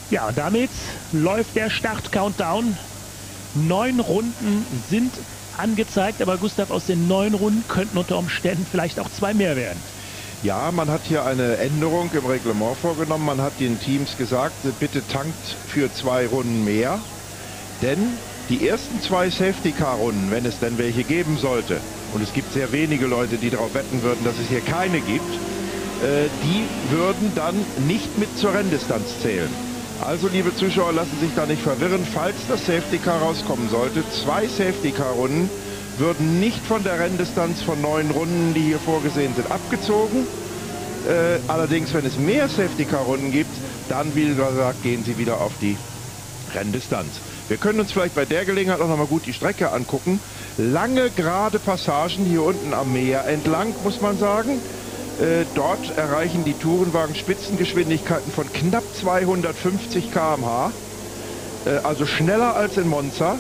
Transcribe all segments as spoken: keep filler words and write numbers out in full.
Ja, und damit läuft der Start-Countdown. Neun Runden sind angezeigt, aber Gustav, aus den neun Runden könnten unter Umständen vielleicht auch zwei mehr werden. Ja, man hat hier eine Änderung im Reglement vorgenommen. Man hat den Teams gesagt, bitte tankt für zwei Runden mehr. Denn die ersten zwei Safety-Car-Runden, wenn es denn welche geben sollte, und es gibt sehr wenige Leute, die darauf wetten würden, dass es hier keine gibt, äh, die würden dann nicht mit zur Renndistanz zählen. Also, liebe Zuschauer, lassen sich da nicht verwirren, falls das Safety-Car rauskommen sollte. Zwei Safety-Car-Runden würden nicht von der Renndistanz von neun Runden, die hier vorgesehen sind, abgezogen. Äh, allerdings, wenn es mehr Safety-Car-Runden gibt, dann, wie gesagt, gehen sie wieder auf die Renndistanz. Wir können uns vielleicht bei der Gelegenheit auch noch mal gut die Strecke angucken. Lange gerade Passagen hier unten am Meer entlang, muss man sagen. Äh, dort erreichen die Tourenwagen Spitzengeschwindigkeiten von knapp zweihundertfünfzig Kilometer pro Stunde, äh, also schneller als in Monza.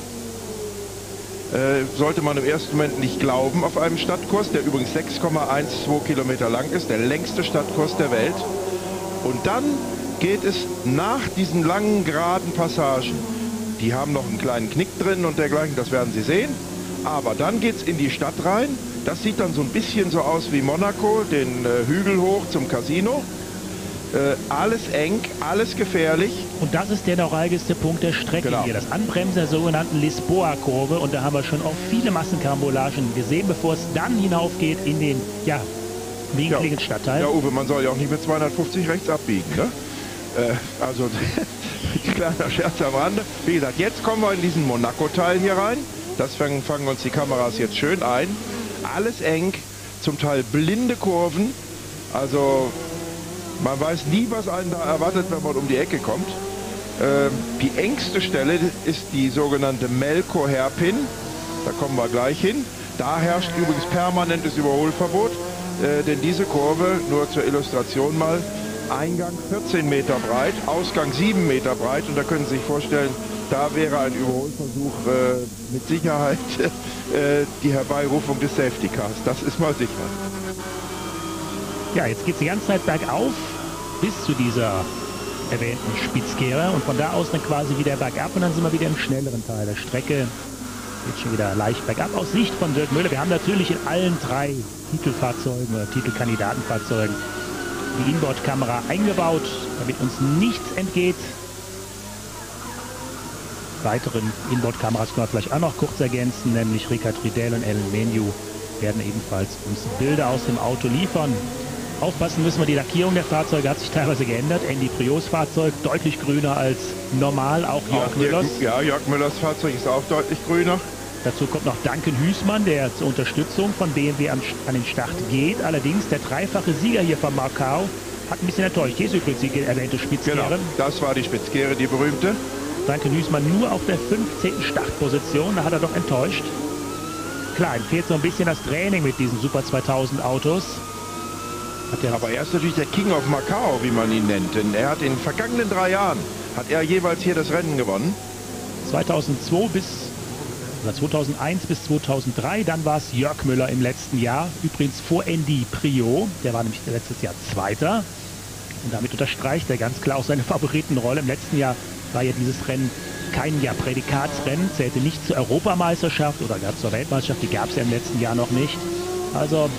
Äh, sollte man im ersten Moment nicht glauben auf einem Stadtkurs, der übrigens sechs Komma zwölf Kilometer lang ist, der längste Stadtkurs der Welt. Und dann geht es nach diesen langen geraden Passagen, die haben noch einen kleinen Knick drin und dergleichen, das werden Sie sehen, aber dann geht es in die Stadt rein. Das sieht dann so ein bisschen so aus wie Monaco, den äh, Hügel hoch zum Casino. Äh, alles eng, alles gefährlich. Und das ist der neuralgischste Punkt der Strecke Genau. hier, das Anbremsen der sogenannten Lisboa-Kurve. Und da haben wir schon auch viele Massenkarambolagen gesehen, bevor es dann hinaufgeht in den, ja, winkligen ja. Stadtteil. Ja, Uwe, man soll ja auch nicht mit zweihundertfünfzig rechts abbiegen, ne? äh, also, kleiner Scherz am Rande. Wie gesagt, jetzt kommen wir in diesen Monaco-Teil hier rein. Das fangen, fangen uns die Kameras jetzt schön ein. Alles eng, zum Teil blinde Kurven. Also man weiß nie, was einen da erwartet, wenn man um die Ecke kommt. Ähm, die engste Stelle ist die sogenannte Melco-Hairpin. Da kommen wir gleich hin. Da herrscht übrigens permanentes Überholverbot. Äh, denn diese Kurve, nur zur Illustration mal, Eingang vierzehn Meter breit, Ausgang sieben Meter breit. Und da können Sie sich vorstellen, da wäre ein Überholversuch äh, mit Sicherheit äh, die Herbeirufung des Safety Cars. Das ist mal sicher. Ja, jetzt geht es die ganze Zeit bergauf bis zu dieser erwähnten Spitzkehre und von da aus dann quasi wieder bergab und dann sind wir wieder im schnelleren Teil der Strecke. Jetzt schon wieder leicht bergab aus Sicht von Dirk Müller. Wir haben natürlich in allen drei Titelfahrzeugen oder Titelkandidatenfahrzeugen die Inboard-Kamera eingebaut, damit uns nichts entgeht. Weiteren Inboard-Kameras können wir vielleicht auch noch kurz ergänzen, nämlich Richard Riedel und Ellen Menu werden ebenfalls uns Bilder aus dem Auto liefern. Aufpassen müssen wir, die Lackierung der Fahrzeuge hat sich teilweise geändert. Andy Prios Fahrzeug deutlich grüner als normal, auch Jörg auch Müllers. Ja, Jörg Müllers Fahrzeug ist auch deutlich grüner. Dazu kommt noch Duncan Hüßmann, der zur Unterstützung von B M W an, an den Start geht. Allerdings der dreifache Sieger hier von Macau hat ein bisschen enttäuscht. Hier ist übrigens die erwähnte Spitzkehre. Genau, das war die Spitzkehre, die berühmte. Duncan Hüßmann nur auf der fünfzehnten Startposition, da hat er doch enttäuscht. Klar, ihm fehlt so ein bisschen das Training mit diesen Super zweitausend Autos. Hat er Aber er ist natürlich der King of Macau, wie man ihn nennt. Denn er hat in den vergangenen drei Jahren, hat er jeweils hier das Rennen gewonnen. zweitausendzwei bis, oder zweitausendeins bis zweitausenddrei, dann war es Jörg Müller im letzten Jahr. Übrigens vor Andy Priot, der war nämlich letztes Jahr Zweiter. Und damit unterstreicht er ganz klar auch seine Favoritenrolle. Im letzten Jahr war ja dieses Rennen kein ja, Prädikatsrennen, zählte nicht zur Europameisterschaft oder gar zur Weltmeisterschaft, die gab es ja im letzten Jahr noch nicht. Also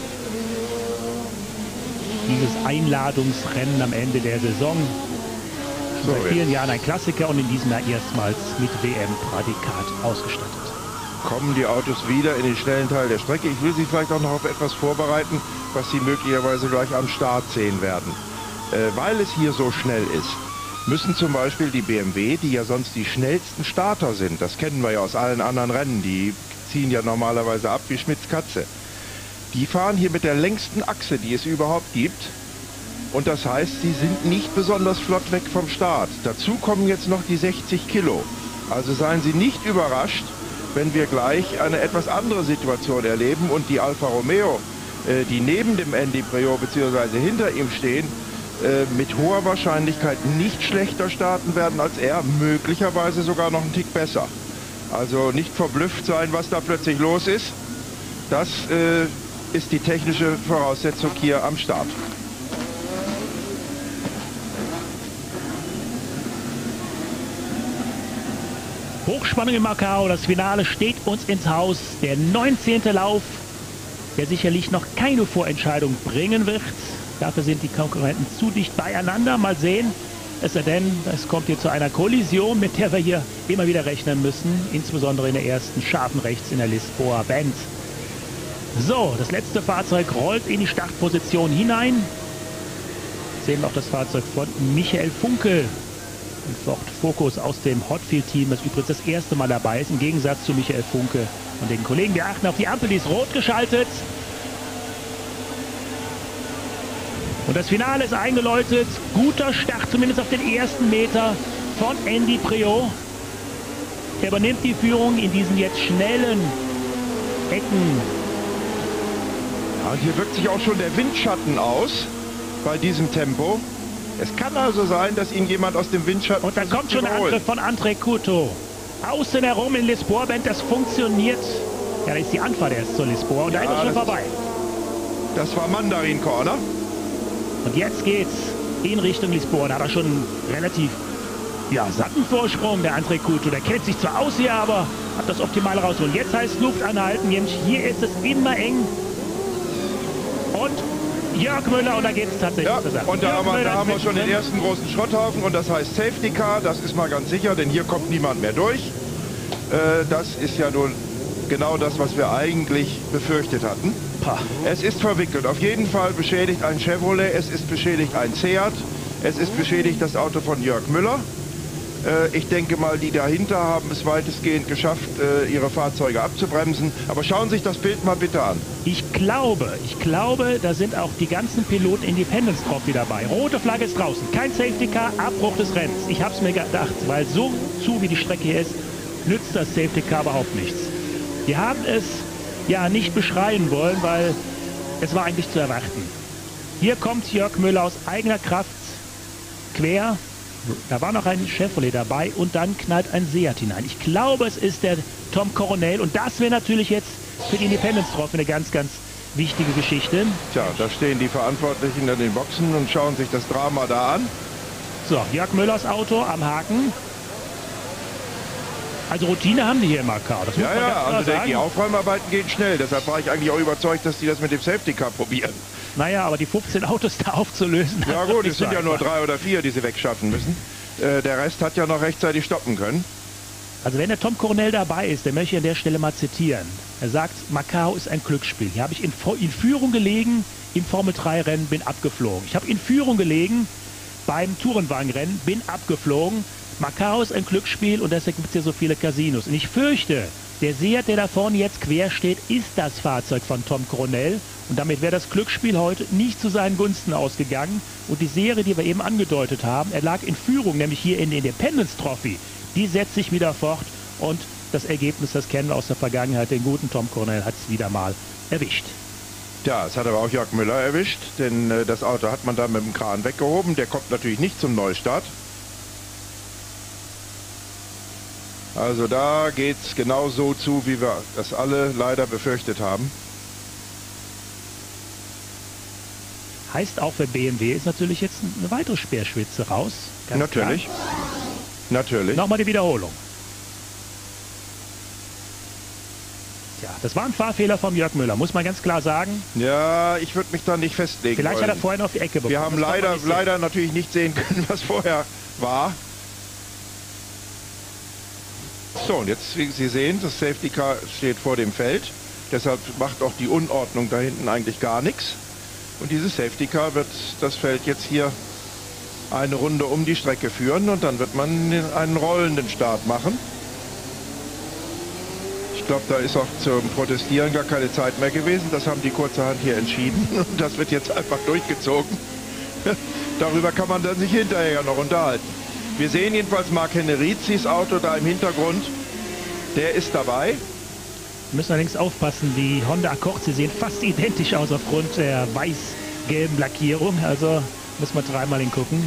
dieses Einladungsrennen am Ende der Saison, schon seit vielen Jahren ein Klassiker und in diesem Jahr erstmals mit W M-Prädikat ausgestattet. Kommen die Autos wieder in den schnellen Teil der Strecke. Ich will Sie vielleicht auch noch auf etwas vorbereiten, was Sie möglicherweise gleich am Start sehen werden. Äh, weil es hier so schnell ist, müssen zum Beispiel die B M W, die ja sonst die schnellsten Starter sind, das kennen wir ja aus allen anderen Rennen, die ziehen ja normalerweise ab wie Schmitz Katze, die fahren hier mit der längsten Achse, die es überhaupt gibt. Und das heißt, sie sind nicht besonders flott weg vom Start. Dazu kommen jetzt noch die sechzig Kilo. Also seien Sie nicht überrascht, wenn wir gleich eine etwas andere Situation erleben und die Alfa Romeo, äh, die neben dem Andy Priot bzw. hinter ihm stehen, äh, mit hoher Wahrscheinlichkeit nicht schlechter starten werden als er, möglicherweise sogar noch einen Tick besser. Also nicht verblüfft sein, was da plötzlich los ist. Das äh, ist die technische Voraussetzung hier am Start. Hochspannung in Macau, das Finale steht uns ins Haus. Der neunzehnte Lauf, der sicherlich noch keine Vorentscheidung bringen wird. Dafür sind die Konkurrenten zu dicht beieinander. Mal sehen, es sei denn, es kommt hier zu einer Kollision, mit der wir hier immer wieder rechnen müssen. Insbesondere in der ersten scharfen rechts in der Lisboa Bend. So, das letzte Fahrzeug rollt in die Startposition hinein. Sehen wir auch das Fahrzeug von Michael Funke. Ein Ford Focus aus dem Hotfield-Team, das übrigens das erste Mal dabei ist, im Gegensatz zu Michael Funke und den Kollegen. Wir achten auf die Ampel, die ist rot geschaltet. Und das Finale ist eingeläutet. Guter Start, zumindest auf den ersten Meter von Andy Priaulx. Er übernimmt die Führung in diesen jetzt schnellen Ecken. Ja, und hier wirkt sich auch schon der Windschatten aus bei diesem Tempo. Es kann also sein, dass ihn jemand aus dem Windschatten Und da kommt schon der Angriff von André Couto. Außen herum in Lisboa Bend, das funktioniert. Ja, da ist die Anfahrt erst zur Lisboa und ja, da ist er schon vorbei. Das war Mandarin Corner. Und jetzt geht's in Richtung Lisboa. Da hat er schon einen relativ ja, satten Vorsprung, der André Couto. Der kennt sich zwar aus hier, aber hat das Optimale rausholen. Jetzt heißt Luft anhalten. Hier ist es immer eng. Und Jörg Müller, und da geht es tatsächlich ja, zur Sache. Und da, haben wir, da haben wir schon den drin. ersten großen Schrotthaufen und das heißt Safety Car, das ist mal ganz sicher, denn hier kommt niemand mehr durch. Äh, das ist ja nun genau das, was wir eigentlich befürchtet hatten. Pah. Es ist verwickelt. Auf jeden Fall beschädigt ein Chevrolet, es ist beschädigt ein Seat, es ist beschädigt das Auto von Jörg Müller. Äh, ich denke mal, die dahinter haben es weitestgehend geschafft, äh, ihre Fahrzeuge abzubremsen. Aber schauen Sie sich das Bild mal bitte an. Ich glaube, ich glaube, da sind auch die ganzen Piloten Independence Trophy dabei. Rote Flagge ist draußen, kein Safety Car, Abbruch des Rennens. Ich habe es mir gedacht, weil so zu wie die Strecke hier ist, nützt das Safety Car überhaupt nichts. Die haben es ja nicht beschreien wollen, weil es war eigentlich zu erwarten. Hier kommt Jörg Müller aus eigener Kraft quer. Da war noch ein Chevrolet dabei und dann knallt ein Seat hinein. Ich glaube, es ist der Tom Coronel und das wäre natürlich jetzt für die Independence Trophy eine ganz, ganz wichtige Geschichte. Tja, da stehen die Verantwortlichen in den Boxen und schauen sich das Drama da an. So, Jörg Müllers Auto am Haken. Also Routine haben die hier im Macau. Das muss Ja, man ganz ja, klar also sagen. die Aufräumarbeiten gehen schnell. Deshalb war ich eigentlich auch überzeugt, dass die das mit dem Safety Car probieren. Naja, aber die fünfzehn Autos da aufzulösen. Ja gut, es sind ja nur drei oder vier, die sie wegschaffen müssen. Äh, der Rest hat ja noch rechtzeitig stoppen können. Also wenn der Tom Coronel dabei ist, der möchte ich an der Stelle mal zitieren. Er sagt, Macau ist ein Glücksspiel. Hier habe ich in, in Führung gelegen, im Formel drei Rennen, bin abgeflogen. Ich habe in Führung gelegen beim Tourenwagenrennen, bin abgeflogen. Macau ist ein Glücksspiel und deswegen gibt es hier so viele Casinos. Und ich fürchte, der Seat, der da vorne jetzt quer steht, ist das Fahrzeug von Tom Coronel. Und damit wäre das Glücksspiel heute nicht zu seinen Gunsten ausgegangen. Und die Serie, die wir eben angedeutet haben, er lag in Führung, nämlich hier in der Independence Trophy. Die setzt sich wieder fort und das Ergebnis, das kennen wir aus der Vergangenheit, den guten Tom Coronel hat es wieder mal erwischt. Ja, es hat aber auch Jörg Müller erwischt, denn äh, das Auto hat man da mit dem Kran weggehoben. Der kommt natürlich nicht zum Neustart. Also da geht es genau so zu, wie wir das alle leider befürchtet haben. Heißt auch für B M W ist natürlich jetzt eine weitere Speerspitze raus. Ganz Natürlich. Klar. Natürlich. Nochmal die Wiederholung. Ja, das war ein Fahrfehler von Jörg Müller, muss man ganz klar sagen. Ja, ich würde mich da nicht festlegen Vielleicht wollen. hat er vorher noch auf die Ecke bekommen. Wir haben leider, leider natürlich nicht sehen können, was vorher war. So, und jetzt, wie Sie sehen, das Safety Car steht vor dem Feld. Deshalb macht auch die Unordnung da hinten eigentlich gar nichts. Und dieses Safety Car wird das Feld jetzt hier eine Runde um die Strecke führen und dann wird man einen rollenden Start machen. Ich glaube, da ist auch zum Protestieren gar keine Zeit mehr gewesen. Das haben die kurzerhand hier entschieden und das wird jetzt einfach durchgezogen. Darüber kann man dann sich hinterher noch unterhalten. Wir sehen jedenfalls Marc Hennerizis Auto da im Hintergrund. Der ist dabei. Wir müssen allerdings aufpassen, die Honda Accord, sie sehen fast identisch aus aufgrund der weiß-gelben Lackierung. Also müssen wir dreimal hingucken.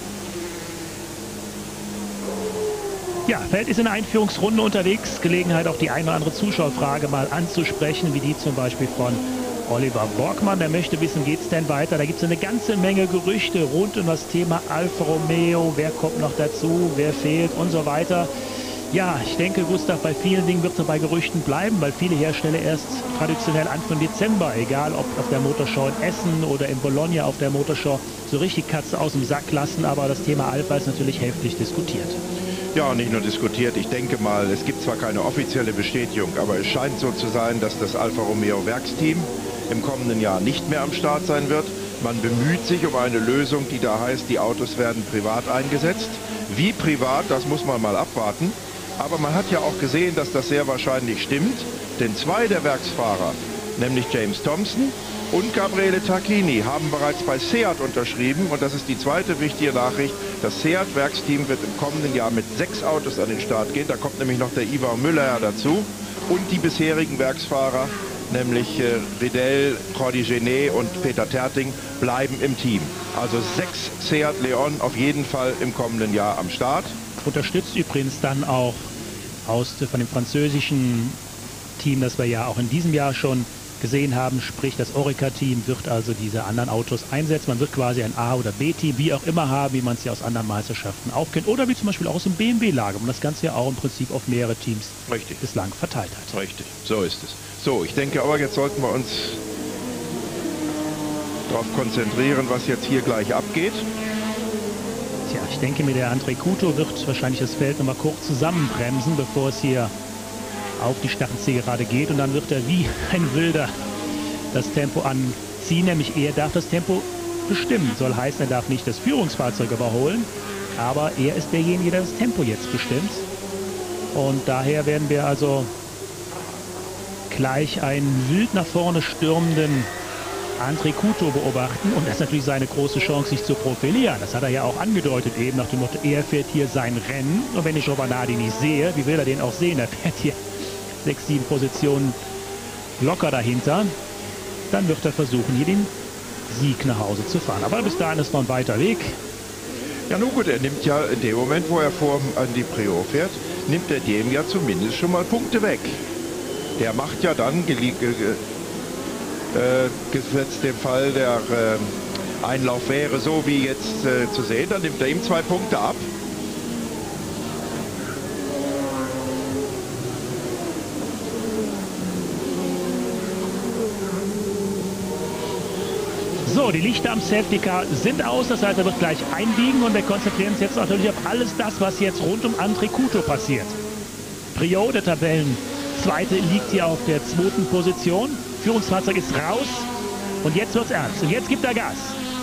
Ja, Feld ist in der Einführungsrunde unterwegs. Gelegenheit, auch die eine oder andere Zuschauerfrage mal anzusprechen, wie die zum Beispiel von Oliver Borgmann. Der möchte wissen, geht es denn weiter? Da gibt es eine ganze Menge Gerüchte rund um das Thema Alfa Romeo. Wer kommt noch dazu? Wer fehlt? Und so weiter. Ja, ich denke, Gustav, bei vielen Dingen wird es bei Gerüchten bleiben, weil viele Hersteller erst traditionell Anfang Dezember, egal ob auf der Motorshow in Essen oder in Bologna auf der Motorshow, so richtig Katze aus dem Sack lassen. Aber das Thema Alpha ist natürlich heftig diskutiert. Ja, nicht nur diskutiert. Ich denke mal, es gibt zwar keine offizielle Bestätigung, aber es scheint so zu sein, dass das Alfa Romeo Werksteam im kommenden Jahr nicht mehr am Start sein wird. Man bemüht sich um eine Lösung, die da heißt, die Autos werden privat eingesetzt. Wie privat, das muss man mal abwarten. Aber man hat ja auch gesehen, dass das sehr wahrscheinlich stimmt, denn zwei der Werksfahrer, nämlich James Thompson und Gabriele Tacchini, haben bereits bei Seat unterschrieben. Und das ist die zweite wichtige Nachricht. Das Seat-Werksteam wird im kommenden Jahr mit sechs Autos an den Start gehen. Da kommt nämlich noch der Ivan Müller dazu. Und die bisherigen Werksfahrer, nämlich äh, Riddell, Jordi Genet und Peter Terting, bleiben im Team. Also sechs Seat Leon auf jeden Fall im kommenden Jahr am Start. Unterstützt übrigens dann auch aus, von dem französischen Team, das wir ja auch in diesem Jahr schon gesehen haben, sprich das Orica-Team wird also diese anderen Autos einsetzen. Man wird quasi ein A- oder B-Team, wie auch immer haben, wie man es ja aus anderen Meisterschaften auch kennt. Oder wie zum Beispiel auch aus dem B M W-Lager, wo man das Ganze ja auch im Prinzip auf mehrere Teams Richtig. bislang verteilt hat. Richtig, so ist es. So, ich denke aber, jetzt sollten wir uns darauf konzentrieren, was jetzt hier gleich abgeht. Tja, ich denke mir, der André Couto wird wahrscheinlich das Feld nochmal kurz zusammenbremsen, bevor es hier auf die Startzielgerade geht. Und dann wird er wie ein Wilder das Tempo anziehen. Nämlich er darf das Tempo bestimmen. Soll heißen, er darf nicht das Führungsfahrzeug überholen. Aber er ist derjenige, der das Tempo jetzt bestimmt. Und daher werden wir also gleich einen wild nach vorne stürmenden André Couto beobachten. Und das ist natürlich seine große Chance, sich zu profilieren. Das hat er ja auch angedeutet eben nach dem Motto, er fährt hier sein Rennen. Und wenn ich Giovanardi nicht sehe, wie will er den auch sehen? Er fährt hier sechs, sieben Positionen locker dahinter. Dann wird er versuchen, hier den Sieg nach Hause zu fahren. Aber bis dahin ist noch ein weiter Weg. Ja, nun gut, er nimmt ja in dem Moment, wo er vor an die Prior fährt, nimmt er dem ja zumindest schon mal Punkte weg. Der macht ja dann, Äh, gesetzt dem Fall, der äh, Einlauf wäre so wie jetzt äh, zu sehen, dann nimmt er ihm zwei Punkte ab. So, die Lichter am Safety Car sind aus, das heißt, er wird gleich einbiegen und wir konzentrieren uns jetzt natürlich auf alles das, was jetzt rund um André Couto passiert. Priaulx, der Tabellenzweite, liegt hier auf der zweiten Position. Führungsfahrzeug ist raus und jetzt wird's ernst. Und jetzt gibt er Gas.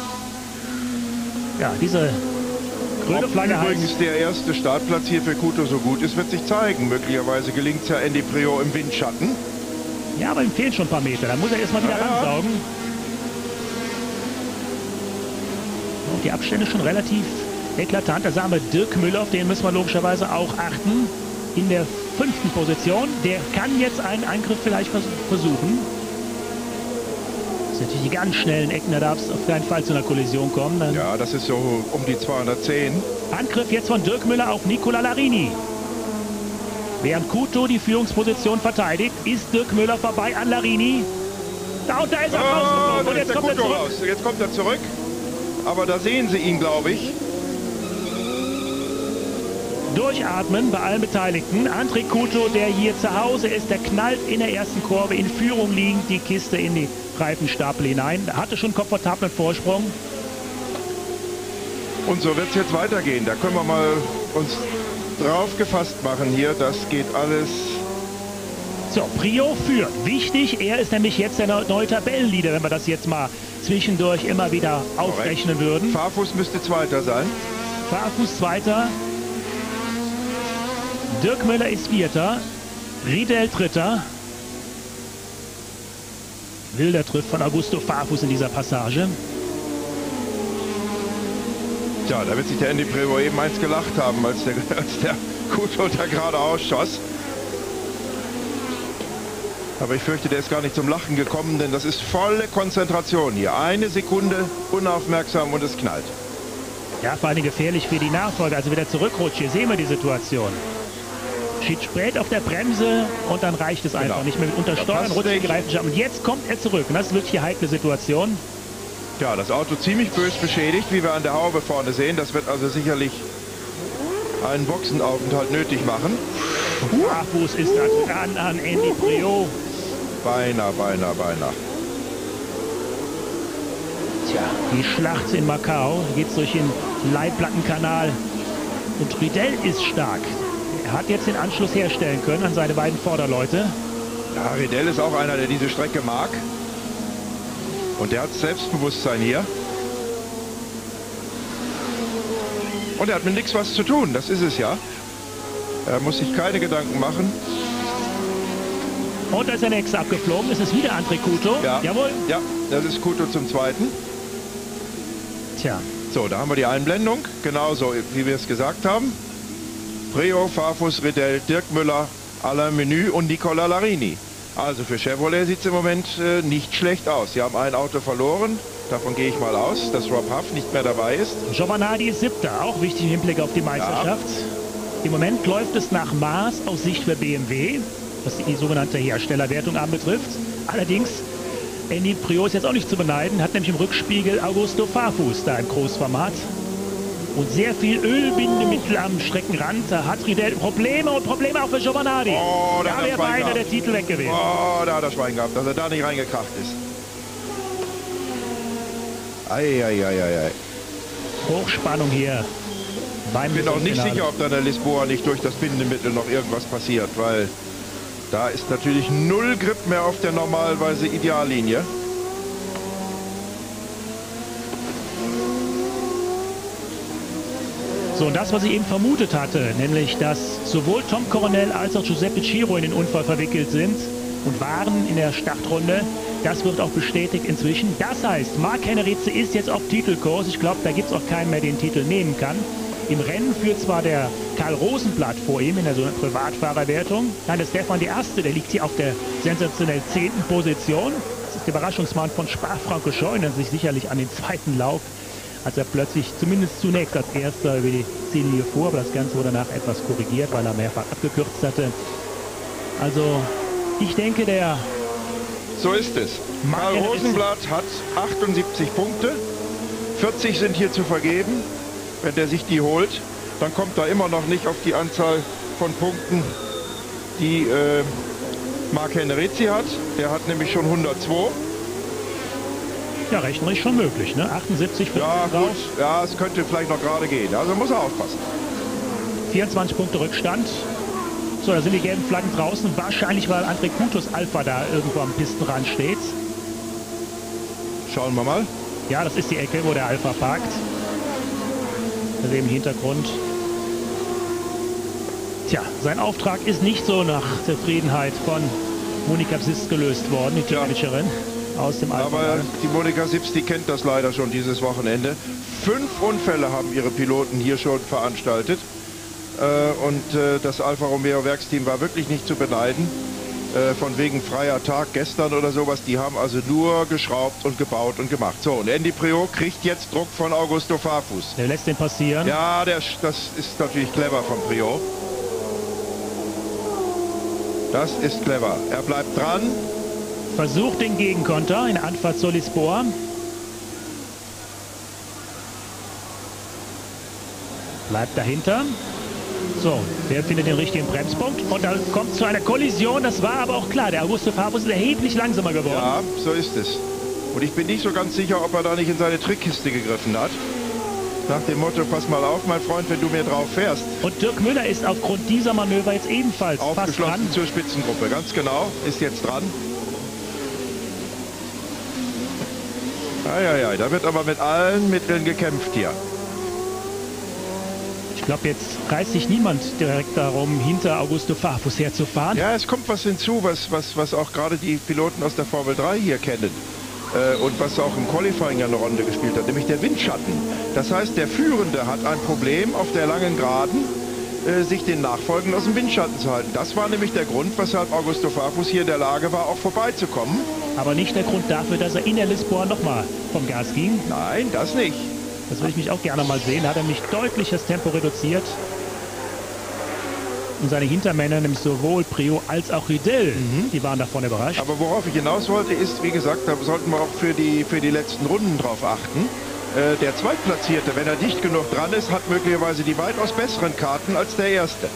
Ja, diese grüne Flagge heißt... Übrigens der erste Startplatz hier für Couto so gut ist, wird sich zeigen. Möglicherweise gelingt es ja Andy Priaulx im Windschatten. Ja, aber ihm fehlen schon ein paar Meter. Da muss er erstmal wieder ja, ransaugen. Und die Abstände schon relativ eklatant. Da sagen wir Dirk Müller, auf den müssen wir logischerweise auch achten. In der fünften Position. Der kann jetzt einen Angriff vielleicht versuchen. Das sind natürlich die ganz schnellen Ecken, da darf es auf keinen Fall zu einer Kollision kommen. Dann ja, das ist so um die zweihundertzehn. Angriff jetzt von Dirk Müller auf Nicola Larini. Während Couto die Führungsposition verteidigt, ist Dirk Müller vorbei an Larini. Da und da ist er oh, rausgeflogen. Und jetzt kommt er zurück. Raus. Jetzt kommt er zurück. Aber da sehen Sie ihn, glaube ich. Durchatmen bei allen Beteiligten. André Couto, der hier zu Hause ist, der knallt in der ersten Kurve in Führung liegend die Kiste in die Reifenstapel hinein. Hatte schon einen komfortablen Vorsprung. Und so wird es jetzt weitergehen. Da können wir mal uns drauf gefasst machen hier. Das geht alles... So, Priaulx führt. Wichtig, er ist nämlich jetzt der neue Tabellenleader, wenn wir das jetzt mal zwischendurch immer wieder aufrechnen würden. Farfus müsste Zweiter sein. Farfus Zweiter. Dirk Müller ist Vierter. Riedel Dritter. Wilder trifft von Augusto Farfus in dieser Passage. Tja, da wird sich der Andy Priaulx eben eins gelacht haben, als der, als der Couto da gerade ausschoss. Aber ich fürchte, der ist gar nicht zum Lachen gekommen, denn das ist volle Konzentration hier. Eine Sekunde unaufmerksam und es knallt. Ja, vor allem gefährlich für die Nachfolger. Also wieder zurückrutscht. Hier sehen wir die Situation. Steht spät auf der Bremse und dann reicht es einfach genau. nicht mehr mit Untersteuern, rutschen die Reifen. Und jetzt kommt er zurück. Und das ist wirklich die heikle Situation. Ja, das Auto ziemlich bös beschädigt, wie wir an der Haube vorne sehen. Das wird also sicherlich einen Boxenaufenthalt nötig machen. Barfuß ist dran an Andy Priaulx. Beinahe, beinahe, beinahe. Tja, die Schlacht in Macau geht durch den Leitplattenkanal. Und Riedel ist stark. Er hat jetzt den Anschluss herstellen können an seine beiden Vorderleute. Ja, Riedel ist auch einer, der diese Strecke mag. Und der hat Selbstbewusstsein hier. Und er hat mit nichts was zu tun, das ist es ja. Er muss sich keine Gedanken machen. Und da ist der nächste abgeflogen. Ist es wieder André Couto? Ja. Jawohl. Ja, das ist Couto zum Zweiten. Tja. So, da haben wir die Einblendung. Genauso, wie wir es gesagt haben. Priaulx, Farfus, Riedel, Dirk Müller, Alain Menü und Nicola Larini. Also für Chevrolet sieht es im Moment äh, nicht schlecht aus. Sie haben ein Auto verloren. Davon gehe ich mal aus, dass Rob Huff nicht mehr dabei ist. Giovanardi ist siebter, auch wichtig im Hinblick auf die Meisterschaft. Ja. Im Moment läuft es nach Maß aus Sicht für B M W, was die sogenannte Herstellerwertung anbetrifft. Allerdings, Andy Priaulx ist jetzt auch nicht zu beneiden, hat nämlich im Rückspiegel Augusto Farfus da im Großformat. Und sehr viel Ölbindemittel am Streckenrand. Da hat Riedel Probleme und Probleme auch für Giovanardi. Oh, da, da wäre beinahe der Titel weg gewesen. Oh, da hat er Schwein gehabt, dass er da nicht reingekracht ist. Eieieiei. Hochspannung hier. Ich bin auch nicht sicher, ob da der Lisboa nicht durch das Bindemittel noch irgendwas passiert, weil da ist natürlich null Grip mehr auf der normalerweise Ideallinie. So, und das, was ich eben vermutet hatte, nämlich, dass sowohl Tom Coronel als auch Giuseppe Ciro in den Unfall verwickelt sind und waren in der Startrunde, das wird auch bestätigt inzwischen. Das heißt, Marc Henrizi ist jetzt auf Titelkurs. Ich glaube, da gibt es auch keinen mehr, der den Titel nehmen kann. Im Rennen führt zwar der Karl Rosenblatt vor ihm in der so Privatfahrerwertung. Nein, der Stefan der Erste, der liegt hier auf der sensationell zehnten Position. Das ist der Überraschungsmann von Spa-Francorchamps, erinnert sich sicherlich an den zweiten Lauf, als er plötzlich zumindest zunächst als Erster über die Ziellinie fuhr, aber das Ganze wurde danach etwas korrigiert, weil er mehrfach abgekürzt hatte. Also, ich denke, der... So ist es. Karl Rosenblatt hat achtundsiebzig Punkte, vierzig sind hier zu vergeben. Wenn der sich die holt, dann kommt er immer noch nicht auf die Anzahl von Punkten, die äh, Marc Henrizi hat. Der hat nämlich schon hundertzwei. Ja, rechnerisch schon möglich, ne? achtundsiebzig für ja, gut. Ja, es könnte vielleicht noch gerade gehen. Also muss er aufpassen. vierundzwanzig Punkte Rückstand. So, da sind die gelben Flaggen draußen. Wahrscheinlich, weil André Coutos Alpha da irgendwo am Pistenrand steht. Schauen wir mal. Ja, das ist die Ecke, wo der Alpha parkt. Das ist im Hintergrund. Tja, sein Auftrag ist nicht so nach Zufriedenheit von Monika Sist gelöst worden, die Tschechikerin. Aus dem Alpha. Aber die Monika Sips, die kennt das leider schon dieses Wochenende. Fünf Unfälle haben ihre Piloten hier schon veranstaltet. Äh, und äh, das Alfa Romeo Werksteam war wirklich nicht zu beneiden. Äh, von wegen freier Tag gestern oder sowas. Die haben also nur geschraubt und gebaut und gemacht. So, und Andy Priaulx kriegt jetzt Druck von Augusto Farfus. Der lässt den passieren. Ja, der, das ist natürlich clever von Priaulx. Das ist clever. Er bleibt dran. Versucht den Gegenkonter in Anfahrt zur Lisboa. Bleibt dahinter. So, der findet den richtigen Bremspunkt. Und dann kommt es zu einer Kollision. Das war aber auch klar. Der Augusto Farfus ist erheblich langsamer geworden. Ja, so ist es. Und ich bin nicht so ganz sicher, ob er da nicht in seine Trickkiste gegriffen hat. Nach dem Motto, pass mal auf, mein Freund, wenn du mir drauf fährst. Und Dirk Müller ist aufgrund dieser Manöver jetzt ebenfalls fast dran. Aufgeschlossen zur Spitzengruppe, ganz genau. Ist jetzt dran. Ja, ja, ja, da wird aber mit allen Mitteln gekämpft hier. Ich glaube, jetzt reißt sich niemand direkt darum, hinter Augusto Farfus herzufahren. Ja, es kommt was hinzu, was, was, was auch gerade die Piloten aus der Formel drei hier kennen. Äh, und was auch im Qualifying eine Rolle gespielt hat, nämlich der Windschatten. Das heißt, der Führende hat ein Problem auf der langen Geraden, äh, sich den Nachfolgenden aus dem Windschatten zu halten. Das war nämlich der Grund, weshalb Augusto Farfus hier in der Lage war, auch vorbeizukommen. Aber nicht der Grund dafür, dass er in der Lisboa nochmal vom Gas ging. Nein, das nicht. Das würde ich mich auch gerne mal sehen. Da hat er nämlich deutlich das Tempo reduziert. Und seine Hintermänner, nämlich sowohl Priaulx als auch Riedel, mhm. die waren davon überrascht. Aber worauf ich hinaus wollte, ist, wie gesagt, da sollten wir auch für die, für die letzten Runden drauf achten. Äh, der Zweitplatzierte, wenn er dicht genug dran ist, hat möglicherweise die weitaus besseren Karten als der Erste.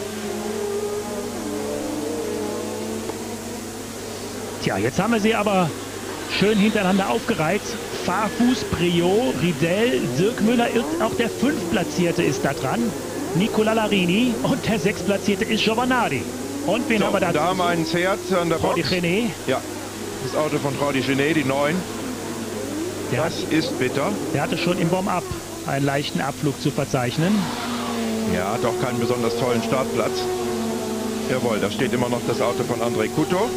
Tja, jetzt haben wir sie aber schön hintereinander aufgereiht. Farfus, Priaulx, Ridel, Dirk Müller, auch der Fünftplatzierte ist da dran. Nicola Larini und der Sechstplatzierte ist Giovanardi. Und wen so, haben wir da? Da haben wir einen Seat an der Box. Gené. Ja, das Auto von Jordi Gené, die neun. Der das hat, ist bitter. Der hatte schon im Warm-up einen leichten Abflug zu verzeichnen. Ja, doch keinen besonders tollen Startplatz. Jawohl, da steht immer noch das Auto von André Couto.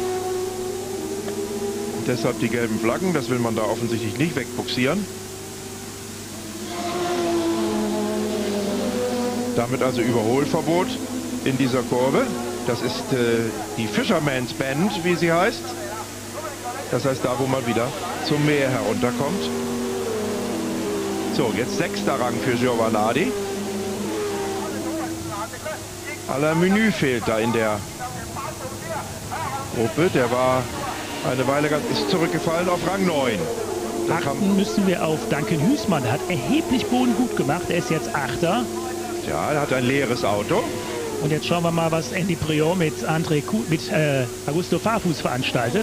Deshalb die gelben Flaggen, das will man da offensichtlich nicht wegbuxieren. Damit also Überholverbot in dieser Kurve. Das ist äh, die Fisherman's Bend, wie sie heißt. Das heißt, da wo man wieder zum Meer herunterkommt. So, jetzt sechster Rang für Giovanardi. Alain Menü fehlt da in der Gruppe. Der war eine Weile ganz, ist zurückgefallen auf Rang neun. Achten müssen wir auf Duncan Huisman. Der hat erheblich Boden gut gemacht. Er ist jetzt Achter. Ja, er hat ein leeres Auto. Und jetzt schauen wir mal, was Andy Priaulx mit, André Ku mit äh, Augusto Farfus veranstaltet.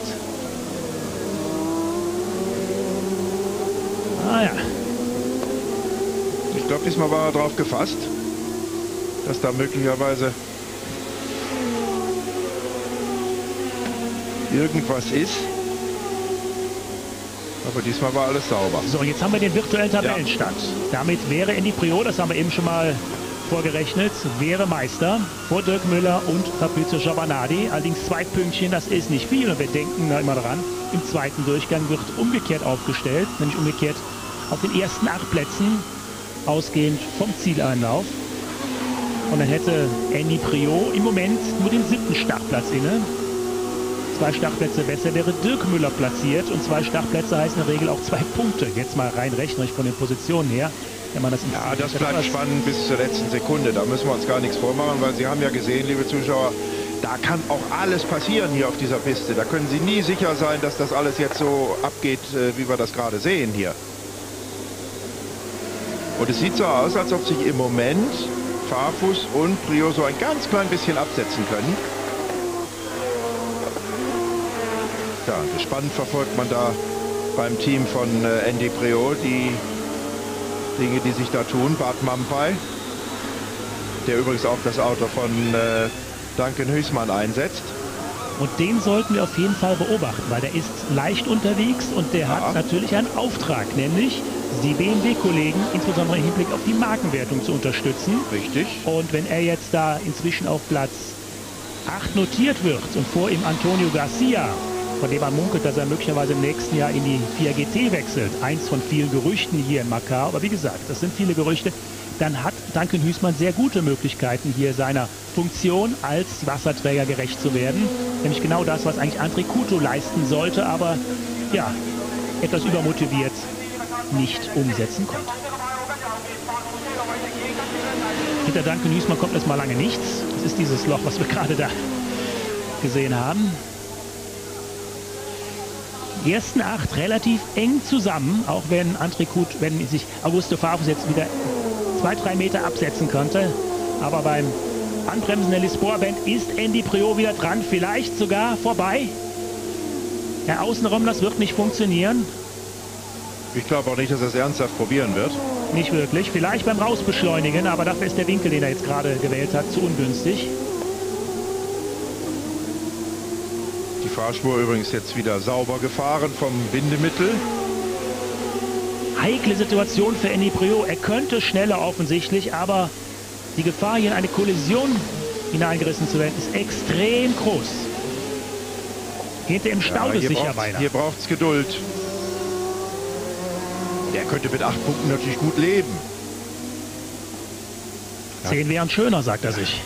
Ah ja. Ich glaube, diesmal war er darauf gefasst, dass da möglicherweise irgendwas ist. Aber diesmal war alles sauber. So, jetzt haben wir den virtuellen Tabellenstand. Ja. Damit wäre Andy Priaulx, das haben wir eben schon mal vorgerechnet, wäre Meister vor Dirk Müller und Fabrizio Giovanardi. Allerdings zwei Pünktchen, das ist nicht viel. Und wir denken da immer dran, im zweiten Durchgang wird umgekehrt aufgestellt, nämlich umgekehrt auf den ersten acht Plätzen, ausgehend vom Zieleinlauf. Und dann hätte Andy Priaulx im Moment nur den siebten Startplatz inne. Zwei Startplätze besser wäre Dirk Müller platziert und zwei Startplätze heißen in der Regel auch zwei Punkte. Jetzt mal rein rechnerisch von den Positionen her. Wenn man das ja, das bleibt spannend bis zur letzten Sekunde. Da müssen wir uns gar nichts vormachen, weil Sie haben ja gesehen, liebe Zuschauer, da kann auch alles passieren hier auf dieser Piste. Da können Sie nie sicher sein, dass das alles jetzt so abgeht, wie wir das gerade sehen hier. Und es sieht so aus, als ob sich im Moment Farfus und Priaulx so ein ganz klein bisschen absetzen können. Ja, gespannt verfolgt man da beim Team von äh, Andy Priaulx die Dinge, die sich da tun. Bart Mampai, der übrigens auch das Auto von äh, Duncan Huisman einsetzt. Und den sollten wir auf jeden Fall beobachten, weil der ist leicht unterwegs und der ja. hat natürlich einen Auftrag, nämlich die B M W-Kollegen, insbesondere im Hinblick auf die Markenwertung, zu unterstützen. Richtig. Und wenn er jetzt da inzwischen auf Platz acht notiert wird und vor ihm Antonio Garcia, von dem man munkelt, dass er möglicherweise im nächsten Jahr in die vier G T wechselt. Eins von vielen Gerüchten hier in Macau. Aber wie gesagt, das sind viele Gerüchte. Dann hat Duncan Huisman sehr gute Möglichkeiten, hier seiner Funktion als Wasserträger gerecht zu werden. Nämlich genau das, was eigentlich André Couto leisten sollte, aber ja, etwas übermotiviert nicht umsetzen konnte. Hinter Duncan Huisman kommt erstmal lange nichts. Das ist dieses Loch, was wir gerade da gesehen haben. Die ersten acht relativ eng zusammen, auch wenn André Couto, wenn sich Augusto Farfus jetzt wieder zwei, drei Meter absetzen könnte. Aber beim Anbremsen der Lispor-Band ist Andy Priaulx wieder dran, vielleicht sogar vorbei. Der Außenraum, das wird nicht funktionieren. Ich glaube auch nicht, dass er es ernsthaft probieren wird. Nicht wirklich, vielleicht beim Rausbeschleunigen, aber dafür ist der Winkel, den er jetzt gerade gewählt hat, zu ungünstig. Die Fahrspur übrigens jetzt wieder sauber gefahren vom Bindemittel. Heikle Situation für Andy Priaulx. Er könnte schneller offensichtlich, aber die Gefahr, hier in eine Kollision hineingerissen zu werden, ist extrem groß. Hinter ihm Stau ist sicher weiter. Hier braucht es Geduld. Der könnte mit acht Punkten natürlich gut leben. Zehn wären schöner, sagt er sich.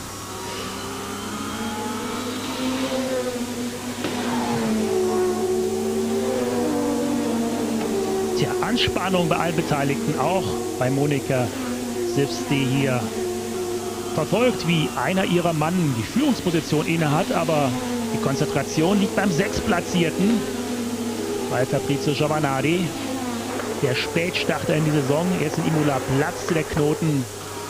Tja, Anspannung bei allen Beteiligten, auch bei Monika Sips, die hier verfolgt, wie einer ihrer Mann die Führungsposition innehat, aber die Konzentration liegt beim Sechstplatzierten, bei Fabrizio Giovanardi. der Spätstarter in die Saison. Jetzt in Imola platzte der Knoten.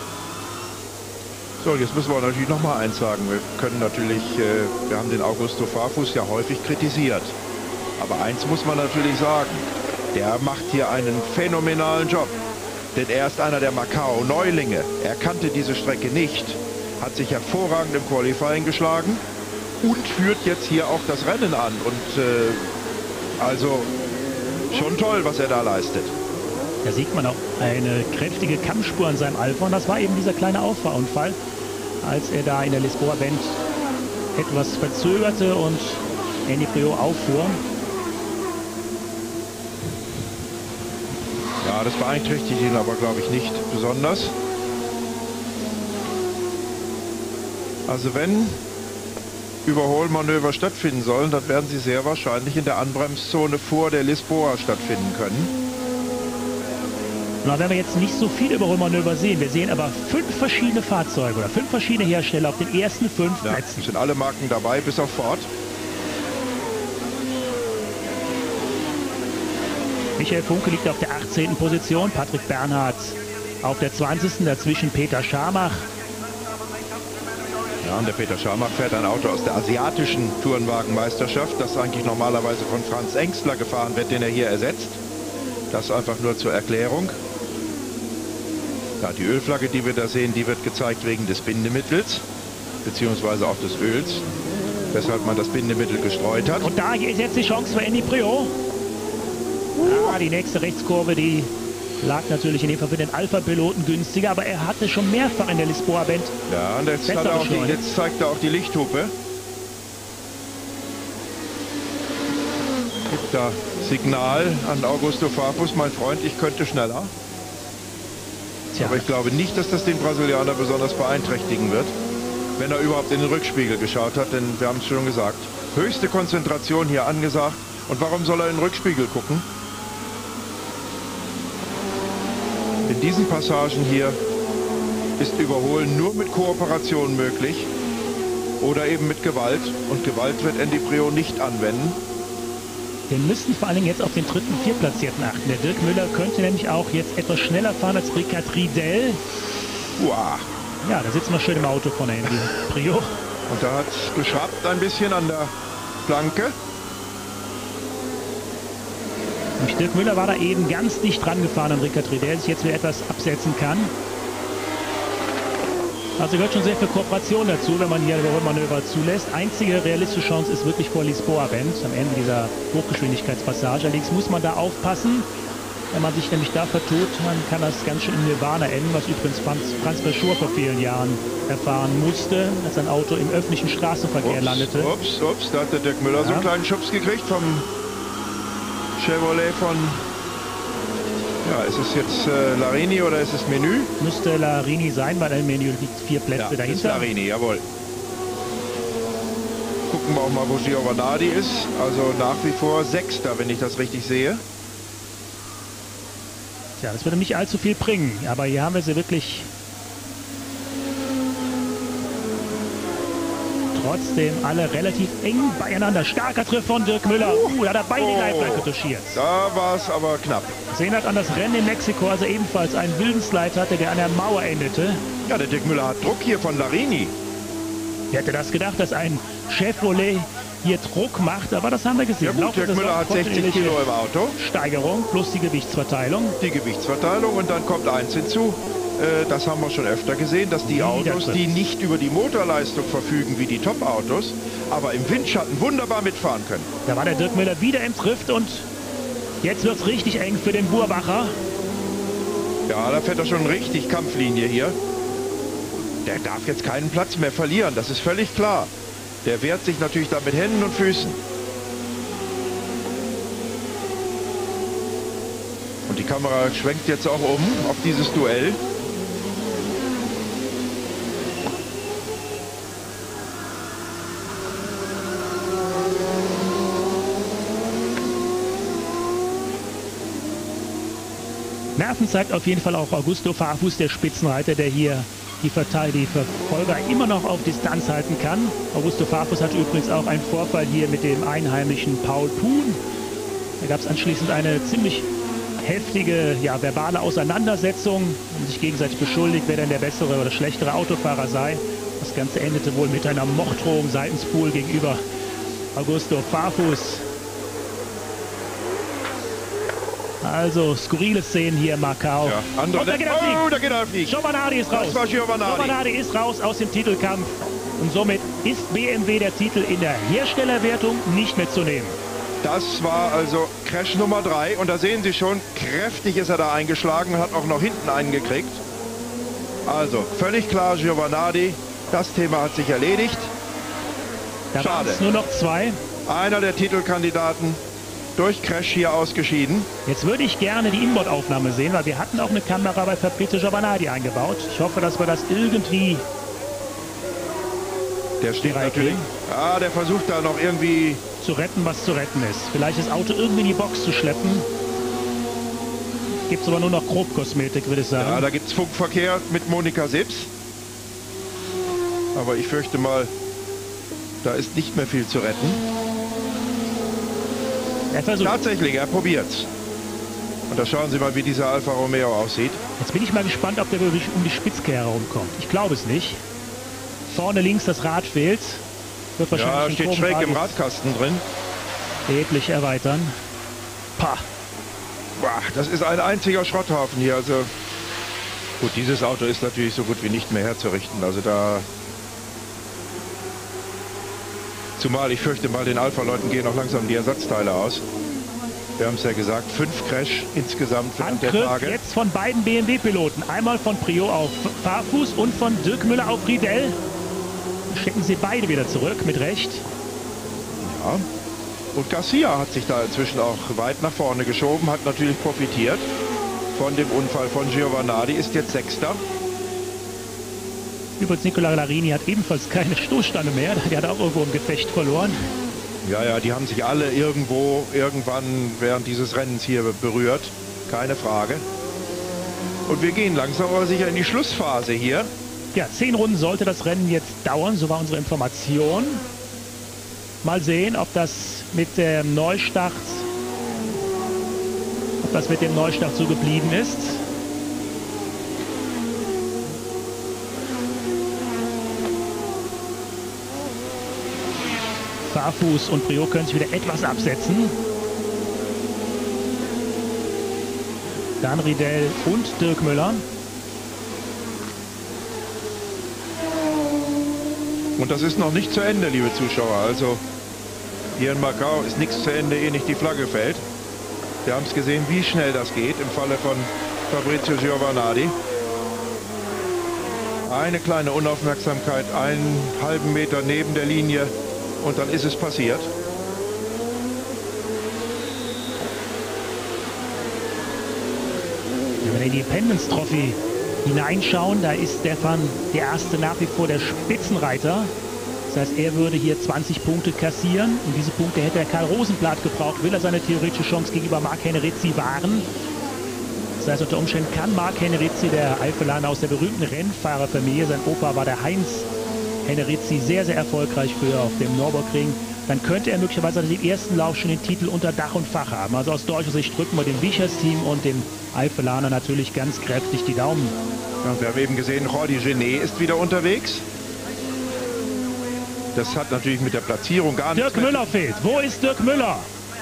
So, jetzt müssen wir natürlich noch mal eins sagen. Wir können natürlich, äh, wir haben den Augusto Farfus ja häufig kritisiert. Aber eins muss man natürlich sagen, der macht hier einen phänomenalen Job. Denn er ist einer der Macau-Neulinge. Er kannte diese Strecke nicht, hat sich hervorragend im Qualifying geschlagen und führt jetzt hier auch das Rennen an. Und äh, also schon toll, was er da leistet. Da sieht man auch eine kräftige Kammspur an seinem Alpha. Und das war eben dieser kleine Auffahrunfall, als er da in der Lisboa Bend etwas verzögerte und Andy Priaulx auffuhr. Ja, das beeinträchtigt ihn aber, glaube ich, nicht besonders. Also wenn Überholmanöver stattfinden sollen, dann werden sie sehr wahrscheinlich in der Anbremszone vor der Lisboa stattfinden können. Na, wenn wir jetzt nicht so viel Überholmanöver sehen, wir sehen aber fünf verschiedene Fahrzeuge oder fünf verschiedene Hersteller auf den ersten fünf Ja, Plätzen. sind alle Marken dabei, bis auf Ford. Michael Funke liegt auf der achtzehnten Position, Patrick Bernhard auf der zwanzigsten Dazwischen Peter Schamach. Ja, und der Peter Schamach fährt ein Auto aus der asiatischen Tourenwagenmeisterschaft, das eigentlich normalerweise von Franz Engstler gefahren wird, den er hier ersetzt. Das einfach nur zur Erklärung. Ja, die Ölflagge, die wir da sehen, die wird gezeigt wegen des Bindemittels, beziehungsweise auch des Öls, weshalb man das Bindemittel gestreut hat. Und da ist jetzt die Chance für Andy Priaulx. Ah, die nächste Rechtskurve, die lag natürlich in dem Fall für den Alpha-Piloten günstiger, aber er hatte schon mehrfach in der Lisboa Bend. Ja, und jetzt, hat er auch die, jetzt zeigt er auch die Lichthupe. Gibt da Signal an Augusto Farfus, mein Freund, ich könnte schneller. Tja. Aber ich glaube nicht, dass das den Brasilianer besonders beeinträchtigen wird, wenn er überhaupt in den Rückspiegel geschaut hat, denn wir haben es schon gesagt, höchste Konzentration hier angesagt. Und warum soll er in den Rückspiegel gucken? In diesen Passagen hier ist Überholen nur mit Kooperation möglich oder eben mit Gewalt. Und Gewalt wird Andy Priaulx nicht anwenden. Wir müssen vor allen Dingen jetzt auf den dritten, viertplatzierten achten. Der Dirk Müller könnte nämlich auch jetzt etwas schneller fahren als Ricard Riedel. Uah. Ja, da sitzen wir schön im Auto von Andy Priaulx. Und da hat es geschraubt ein bisschen an der Flanke. Und Dirk Müller war da eben ganz dicht dran gefahren an Ricard Riedel, der sich jetzt wieder etwas absetzen kann. Also gehört schon sehr viel Kooperation dazu, wenn man hier Überholmanöver zulässt. Einzige realistische Chance ist wirklich vor Lisboa Bend, am Ende dieser Hochgeschwindigkeitspassage. Allerdings muss man da aufpassen. Wenn man sich nämlich da vertut, dann kann das ganz schön in Nirvana enden, was übrigens Franz, Franz Verschoor vor vielen Jahren erfahren musste, als sein Auto im öffentlichen Straßenverkehr ups, landete. Ups, ups, da hat der Dirk Müller ja. so einen kleinen Schubs gekriegt vom Chevrolet von, ja, ist es jetzt äh, Larini oder ist es Menü? Müsste Larini sein, weil im Menü liegt vier Plätze ja, dahinter. Ist Larini, jawohl. Gucken wir auch mal, wo Giovanardi ist. Also nach wie vor Sechster, wenn ich das richtig sehe. Ja, das würde nicht allzu viel bringen, aber hier haben wir sie wirklich trotzdem alle relativ eng beieinander. Starker Triff von Dirk Müller. Uh, da hat er beide oh, Leitplanke touchiert. Da war es aber knapp. Das erinnert an das Rennen in Mexiko, also ebenfalls einen wilden Slide hatte, der an der Mauer endete. Ja, der Dirk Müller hat Druck hier von Larini. Wer hätte das gedacht, dass ein Chevrolet hier Druck macht, aber das haben wir gesehen. Ja gut, Dirk Müller hat sechzig Kilo im Auto. Steigerung plus die Gewichtsverteilung. Die Gewichtsverteilung und dann kommt eins hinzu. Äh, das haben wir schon öfter gesehen, dass die Autos, die nicht über die Motorleistung verfügen wie die Top-Autos, aber im Windschatten wunderbar mitfahren können. Da war der Dirk Müller wieder im Drift und jetzt wird es richtig eng für den Burbacher. Ja, da fährt er schon richtig Kampflinie hier. Der darf jetzt keinen Platz mehr verlieren, das ist völlig klar. Der wehrt sich natürlich da mit Händen und Füßen. Und die Kamera schwenkt jetzt auch um auf dieses Duell. Nerven zeigt auf jeden Fall auch Augusto Farfus, der Spitzenreiter, der hier die, die Verfolger immer noch auf Distanz halten kann. Augusto Farfus hatte übrigens auch einen Vorfall hier mit dem einheimischen Paul Poon. Da gab es anschließend eine ziemlich heftige, ja, verbale Auseinandersetzung und sich gegenseitig beschuldigt, wer denn der bessere oder schlechtere Autofahrer sei. Das Ganze endete wohl mit einer Morddrohung seitens Pool gegenüber Augusto Farfus. Also skurrile Szenen hier in Macau. Ja, andere, und da geht er oh, da geht er fliegen. Giovanardi ist raus. Das war Giovanardi. Giovanardi ist raus aus dem Titelkampf. Und somit ist B M W der Titel in der Herstellerwertung nicht mehr zu nehmen. Das war also Crash Nummer drei. Und da sehen Sie schon, kräftig ist er da eingeschlagen, hat auch noch hinten einen gekriegt. Also völlig klar, Giovanardi. Das Thema hat sich erledigt. Da waren es nur noch zwei. Einer der Titelkandidaten durch Crash hier ausgeschieden. Jetzt würde ich gerne die Inboard-Aufnahme sehen, weil wir hatten auch eine Kamera bei Fabrizio Giovanardi eingebaut. Ich hoffe, dass wir das irgendwie... Der steht natürlich... Ah, der versucht da noch irgendwie... zu retten, was zu retten ist. Vielleicht das Auto irgendwie in die Box zu schleppen. Gibt es aber nur noch Grobkosmetik, würde ich sagen. Ja, da gibt es Funkverkehr mit Monika Sips. Aber ich fürchte mal, da ist nicht mehr viel zu retten. Er versucht. Tatsächlich, er probiert's. Und da schauen Sie mal, wie dieser Alfa Romeo aussieht. Jetzt bin ich mal gespannt, ob der wirklich um die Spitzkehre herumkommt. Ich glaube es nicht. Vorne links das Rad fehlt. Wird wahrscheinlich ja, steht schräg im Radkasten drin. Erheblich erweitern. Pah. Boah, das ist ein einziger Schrotthaufen hier. Also gut, dieses Auto ist natürlich so gut wie nicht mehr herzurichten. Also da... Zumal ich fürchte mal, den Alpha-Leuten gehen auch langsam die Ersatzteile aus. Wir haben es ja gesagt, fünf Crash insgesamt während der Tage. Jetzt von beiden B M W-Piloten. Einmal von Priault auf Farfus und von Dirk Müller auf Riedel. Schicken sie beide wieder zurück, mit Recht. Ja. Und Garcia hat sich da inzwischen auch weit nach vorne geschoben, hat natürlich profitiert von dem Unfall von Giovanardi, ist jetzt Sechster. Übrigens, Nicola Larini hat ebenfalls keine Stoßstange mehr. Der hat auch irgendwo im Gefecht verloren. Ja, ja, die haben sich alle irgendwo, irgendwann während dieses Rennens hier berührt. Keine Frage. Und wir gehen langsam aber sicher in die Schlussphase hier. Ja, zehn Runden sollte das Rennen jetzt dauern. So war unsere Information. Mal sehen, ob das mit dem Neustart, ob das mit dem Neustart so geblieben ist. Farfus und Priault können sich wieder etwas absetzen. Dann Riedel und Dirk Müller. Und das ist noch nicht zu Ende, liebe Zuschauer. Also hier in Macau ist nichts zu Ende, ehe nicht die Flagge fällt. Wir haben es gesehen, wie schnell das geht im Falle von Fabrizio Giovanardi. Eine kleine Unaufmerksamkeit, einen halben Meter neben der Linie. Und dann ist es passiert. Wenn wir in die Independence Trophy hineinschauen, da ist Stefan der Erste nach wie vor der Spitzenreiter. Das heißt, er würde hier zwanzig Punkte kassieren. Und diese Punkte hätte er Karl Rosenblatt gebraucht, will er seine theoretische Chance gegenüber Marc Hennerizzi wahren. Das heißt, unter Umständen kann Marc Hennerizzi, der Eifelaner aus der berühmten Rennfahrerfamilie, sein Opa war der Heinz Hennerizzi, sehr, sehr erfolgreich früher auf dem Nürburgring, dann könnte er möglicherweise im ersten Lauf schon den Titel unter Dach und Fach haben. Also aus deutscher Sicht drücken wir dem Wichers-Team und dem Eifelaner natürlich ganz kräftig die Daumen. Ja, wir haben eben gesehen, Jordi Genet ist wieder unterwegs. Das hat natürlich mit der Platzierung gar nichts. Dirk Müller fehlt. Wo ist Dirk Müller?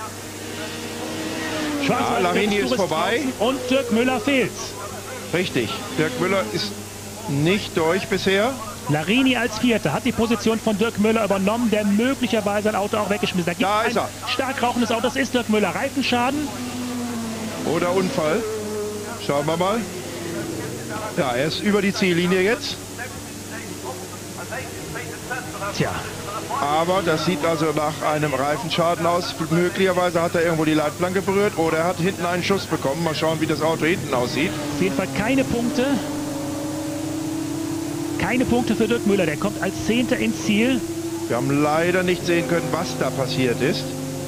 Ja, Larini ist vorbei. Und Dirk Müller fehlt. Richtig. Dirk Müller ist nicht durch bisher. Larini als Vierter hat die Position von Dirk Müller übernommen, der möglicherweise ein Auto auch weggeschmissen hat. Da ist er. Stark rauchendes Auto, das ist Dirk Müller. Reifenschaden. Oder Unfall. Schauen wir mal. Ja, er ist über die Ziellinie jetzt. Tja. Aber das sieht also nach einem Reifenschaden aus. Möglicherweise hat er irgendwo die Leitplanke berührt oder er hat hinten einen Schuss bekommen. Mal schauen, wie das Auto hinten aussieht. Auf jeden Fall keine Punkte. Keine Punkte für Dirk Müller. Der kommt als Zehnter ins Ziel. Wir haben leider nicht sehen können, was da passiert ist.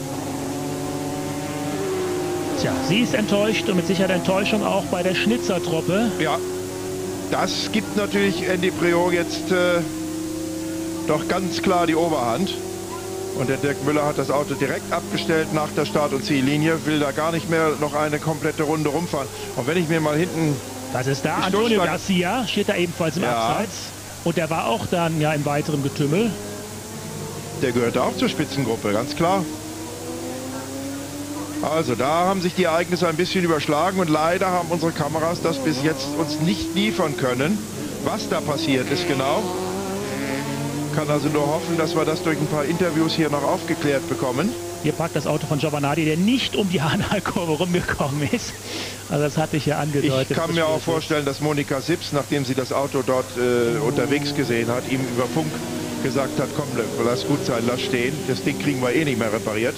Tja, sie ist enttäuscht und mit Sicherheit Enttäuschung auch bei der Schnitzertruppe. Ja, das gibt natürlich Andy Priault jetzt äh, doch ganz klar die Oberhand. Und der Dirk Müller hat das Auto direkt abgestellt nach der Start- und Ziellinie, will da gar nicht mehr noch eine komplette Runde rumfahren. Und wenn ich mir mal hinten... Was ist da? Antonio Garcia steht da ebenfalls im ja. Abseits. Und der war auch dann ja im weiteren Getümmel. Der gehörte auch zur Spitzengruppe, ganz klar. Also da haben sich die Ereignisse ein bisschen überschlagen und leider haben unsere Kameras das bis jetzt uns nicht liefern können, was da passiert ist genau. Kann also nur hoffen, dass wir das durch ein paar Interviews hier noch aufgeklärt bekommen. Hier parkt das Auto von Giovanardi, der nicht um die Hanal-Kurve rumgekommen ist. Also das hatte ich ja angedeutet. Ich kann mir auch vorstellen, dass Monika Sips, nachdem sie das Auto dort äh, unterwegs gesehen hat, ihm über Funk gesagt hat, komm, lass gut sein, lass stehen. Das Ding kriegen wir eh nicht mehr repariert.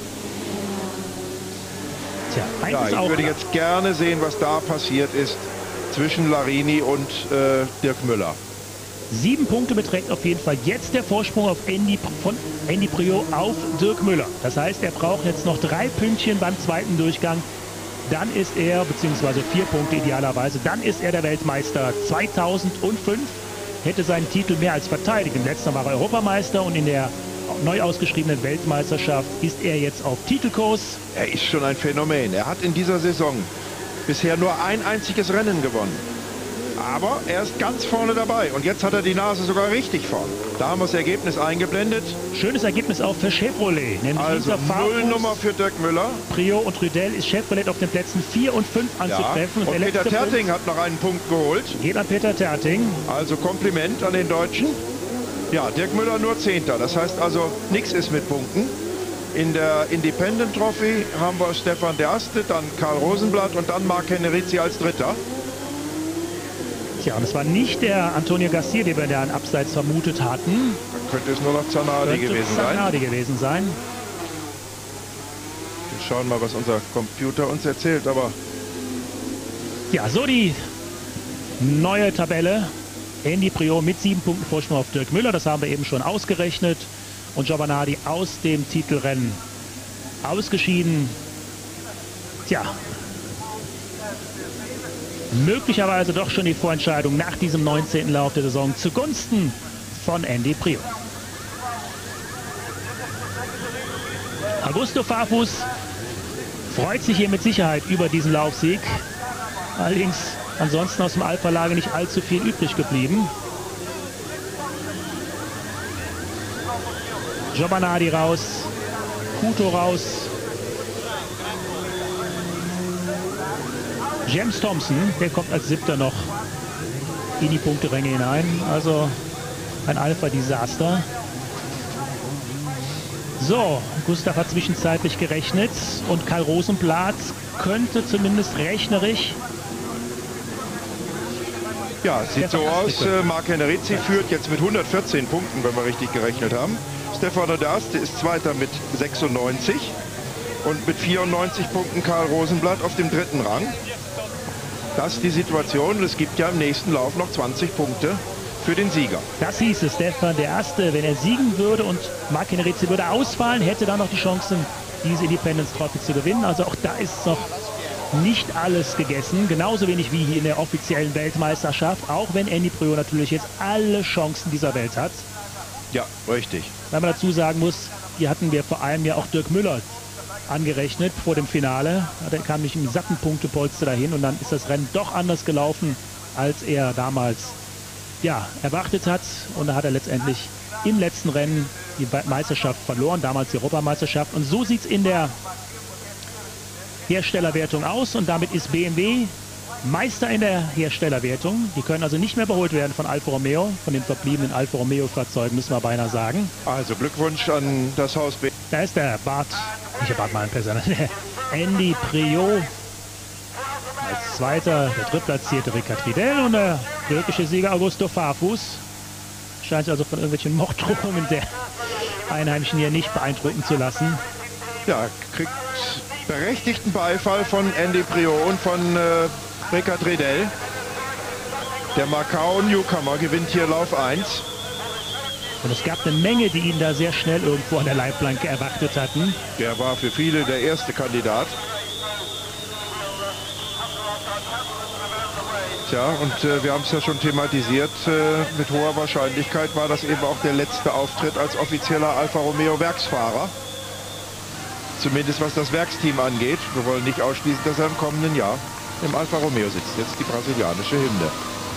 Tja, ja, ich würde jetzt gerne sehen, was da passiert ist zwischen Larini und äh, Dirk Müller. Sieben Punkte beträgt auf jeden Fall jetzt der Vorsprung auf Andy, von Andy Priaulx auf Dirk Müller. Das heißt, er braucht jetzt noch drei Pünktchen beim zweiten Durchgang. Dann ist er, beziehungsweise vier Punkte idealerweise, dann ist er der Weltmeister zweitausendfünf. Hätte seinen Titel mehr als verteidigt. Im letzten war er Europameister und in der neu ausgeschriebenen Weltmeisterschaft ist er jetzt auf Titelkurs. Er ist schon ein Phänomen. Er hat in dieser Saison bisher nur ein einziges Rennen gewonnen. Aber er ist ganz vorne dabei und jetzt hat er die Nase sogar richtig vorn. Da haben wir das Ergebnis eingeblendet. Schönes Ergebnis auch für Chevrolet. Nämlich also Nullnummer für Dirk Müller. Priaulx und Trudel ist Chevrolet auf den Plätzen vier und fünf anzutreffen. Ja. Und, und Peter Terting hat noch einen Punkt geholt. Geht an Peter Terting. Also Kompliment an den Deutschen. Ja, Dirk Müller nur Zehnter. Das heißt also, nichts ist mit Punkten. In der Independent Trophy haben wir Stefan de Aste, dann Karl Rosenblatt und dann Marc Henrizi als Dritter. Ja, und es war nicht der Antonio Garcia, den wir da in Abseits vermutet hatten. Dann könnte es nur noch Zanardi gewesen sein. Zanardi gewesen sein. Wir schauen mal, was unser Computer uns erzählt, aber... Ja, so die neue Tabelle. Andy Priaulx mit sieben Punkten Vorsprung auf Dirk Müller, das haben wir eben schon ausgerechnet. Und Giovanardi aus dem Titelrennen ausgeschieden. Tja, möglicherweise doch schon die Vorentscheidung nach diesem neunzehnten Lauf der Saison zugunsten von Andy Priaulx. Augusto Farfus freut sich hier mit Sicherheit über diesen Laufsieg. Allerdings ansonsten aus dem Alpha-Lager nicht allzu viel übrig geblieben. Giovanardi raus, Couto raus. James Thompson, der kommt als Siebter noch in die Punkteränge hinein. Also ein Alpha-Desaster. So, Gustav hat zwischenzeitlich gerechnet und Karl Rosenblatt könnte zumindest rechnerisch... Ja, sieht so aus. Äh, Marc Henrizi führt jetzt mit hundertvierzehn Punkten, wenn wir richtig gerechnet haben. Stefano de Aste ist Zweiter mit sechsundneunzig und mit vierundneunzig Punkten Karl Rosenblatt auf dem dritten Rang. Das ist die Situation. Es gibt ja im nächsten Lauf noch zwanzig Punkte für den Sieger. Das hieße Stefan de Aste, wenn er siegen würde und Marc Henrizi würde ausfallen, hätte dann noch die Chance, diese Independence Trophy zu gewinnen. Also auch da ist noch nicht alles gegessen. Genauso wenig wie hier in der offiziellen Weltmeisterschaft. Auch wenn Andy Priaulx natürlich jetzt alle Chancen dieser Welt hat. Ja, richtig. Weil man dazu sagen muss, hier hatten wir vor allem ja auch Dirk Müller angerechnet vor dem Finale. Da kam nicht im satten Punktepolster dahin und dann ist das Rennen doch anders gelaufen, als er damals ja, erwartet hat. Und da hat er letztendlich im letzten Rennen die Meisterschaft verloren, damals die Europameisterschaft. Und so sieht es in der Herstellerwertung aus und damit ist B M W Meister in der Herstellerwertung. Die können also nicht mehr überholt werden von Alfa Romeo, von den verbliebenen Alfa Romeo-Fahrzeugen, müssen wir beinahe sagen. Also Glückwunsch an das Haus B. Da ist der Bart, nicht der Bart Malenpeer, sondern der Andy Priaulx als Zweiter, der drittplatzierte Ricard Trudel und der türkische Sieger Augusto Farfus. Scheint sich also von irgendwelchen Morddrohungen der Einheimischen hier nicht beeindrucken zu lassen. Ja, kriegt berechtigten Beifall von Andy Priaulx und von äh, Ricard Trudel. Der Macau-Newcomer gewinnt hier Lauf eins. Und es gab eine Menge, die ihn da sehr schnell irgendwo an der Leitplanke erwartet hatten. Der war für viele der erste Kandidat. Ja, und äh, wir haben es ja schon thematisiert, äh, mit hoher Wahrscheinlichkeit war das eben auch der letzte Auftritt als offizieller Alfa Romeo Werksfahrer. Zumindest was das Werksteam angeht. Wir wollen nicht ausschließen, dass er im kommenden Jahr im Alfa Romeo sitzt. Jetzt die brasilianische Hymne.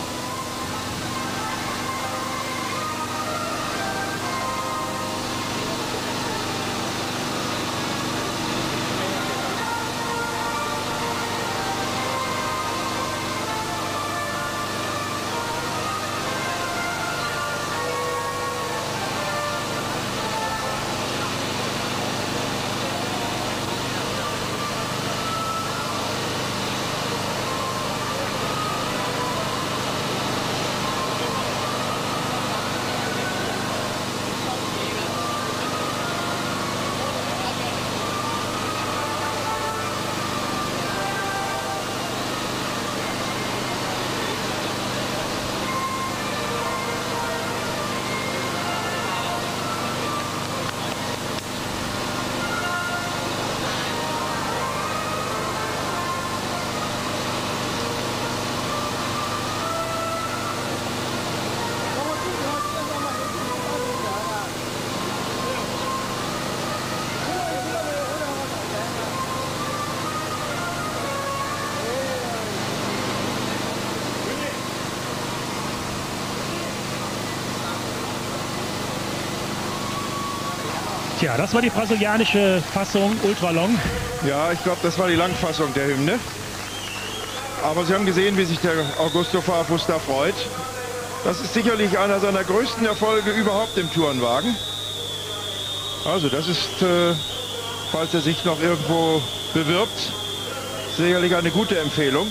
Tja, das war die brasilianische Fassung, Ultralong. Ja, ich glaube, das war die Langfassung der Hymne. Aber Sie haben gesehen, wie sich der Augusto Farfus da freut. Das ist sicherlich einer seiner größten Erfolge überhaupt im Tourenwagen. Also das ist, äh, falls er sich noch irgendwo bewirbt, sicherlich eine gute Empfehlung.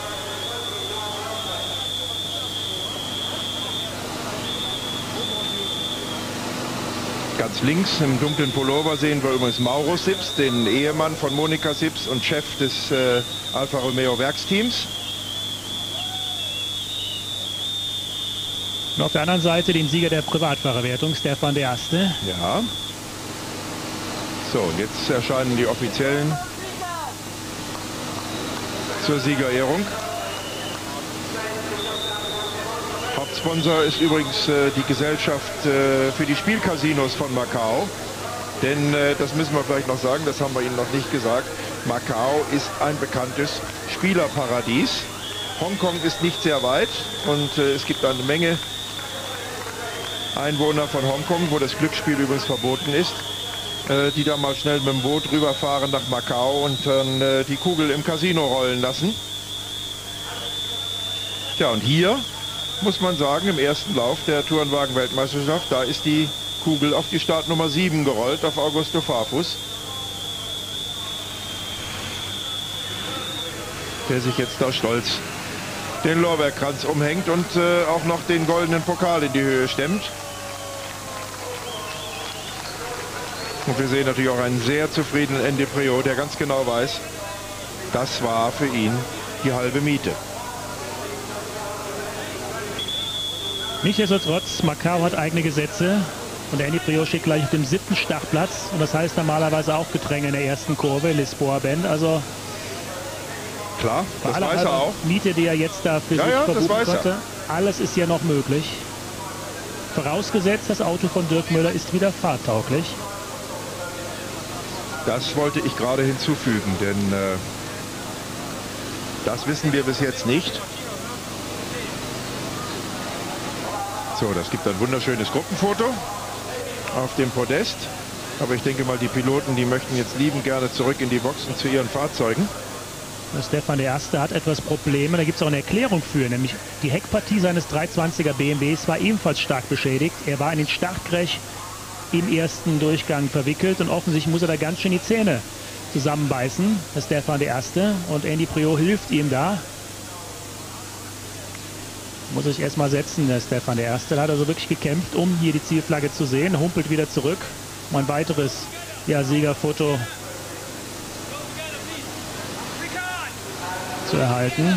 Ganz links im dunklen Pullover sehen wir übrigens Mauro Sips, den Ehemann von Monika Sips und Chef des äh, Alfa Romeo Werksteams. Und auf der anderen Seite den Sieger der Privatfahrerwertung, Stefan de Aste. Ja. So, und jetzt erscheinen die Offiziellen zur Siegerehrung. Hauptsponsor ist übrigens äh, die Gesellschaft äh, für die Spielcasinos von Macau. Denn, äh, das müssen wir vielleicht noch sagen, das haben wir Ihnen noch nicht gesagt, Macau ist ein bekanntes Spielerparadies. Hongkong ist nicht sehr weit und äh, es gibt eine Menge Einwohner von Hongkong, wo das Glücksspiel übrigens verboten ist, äh, die da mal schnell mit dem Boot rüberfahren nach Macau und dann äh, die Kugel im Casino rollen lassen. Tja, und hier muss man sagen, im ersten Lauf der Tourenwagen-Weltmeisterschaft, da ist die Kugel auf die Startnummer sieben gerollt, auf Augusto Farfus, der sich jetzt da stolz den Lorbeerkranz umhängt und äh, auch noch den goldenen Pokal in die Höhe stemmt. Und wir sehen natürlich auch einen sehr zufriedenen Andy Priaulx, der ganz genau weiß, das war für ihn die halbe Miete. Nichtsdestotrotz, Macau hat eigene Gesetze und der Andy Priaulx steht gleich auf dem siebten Startplatz und das heißt normalerweise auch Gedränge in der ersten Kurve, Lisboa Bend, also klar, das weiß er auch. Miete, die er jetzt da für ja, sich ja, verbuchen konnte, er. alles ist ja noch möglich. Vorausgesetzt, das Auto von Dirk Müller ist wieder fahrtauglich. Das wollte ich gerade hinzufügen, denn äh, das wissen wir bis jetzt nicht. So, das gibt ein wunderschönes Gruppenfoto auf dem Podest. Aber ich denke mal, die Piloten, die möchten jetzt liebend gerne zurück in die Boxen zu ihren Fahrzeugen. Stefan der Erste hat etwas Probleme, da gibt es auch eine Erklärung für, nämlich die Heckpartie seines dreihundertzwanziger B M Ws war ebenfalls stark beschädigt. Er war in den Startcrash im ersten Durchgang verwickelt und offensichtlich muss er da ganz schön die Zähne zusammenbeißen, das Stefan der Erste, und Andy Priaulx hilft ihm da. Muss ich erstmal setzen, der Stefan der Erste. Da hat also wirklich gekämpft, um hier die Zielflagge zu sehen, humpelt wieder zurück, um ein weiteres ja, Siegerfoto zu erhalten.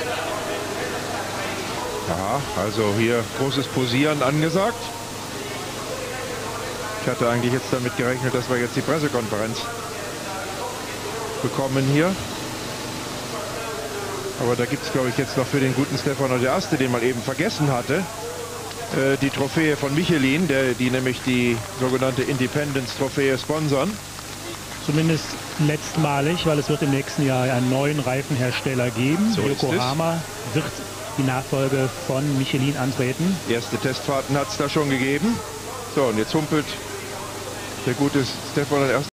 Ja, also hier großes Posieren angesagt. Ich hatte eigentlich jetzt damit gerechnet, dass wir jetzt die Pressekonferenz bekommen hier. Aber da gibt es, glaube ich, jetzt noch für den guten Stefano De Aste, den man eben vergessen hatte, äh, die Trophäe von Michelin, der, die nämlich die sogenannte Independence-Trophäe sponsern. Zumindest letztmalig, weil es wird im nächsten Jahr einen neuen Reifenhersteller geben. So Yokohama wird die Nachfolge von Michelin antreten. Erste Testfahrten hat es da schon gegeben. So, und jetzt humpelt der gute Stefano De Aste